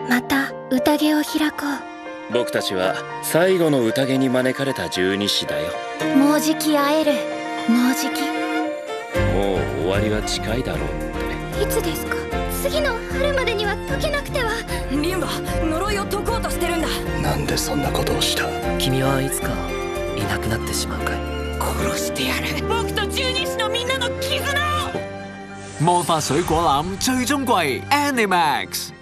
また宴を開こう。僕たちは最後の宴に招かれた十二使だよ。 もうじき会える。もうじき。 もう終わりは近いだろうって。 いつですか？次の春までには解けなくては。 リンは呪いを解こうとしてるんだ。 なんでそんなことをした？ 君はいつかいなくなってしまうかい？ 殺してやる。僕と十二使のみんなの絆を。 魔法水果籃最終季 Animax。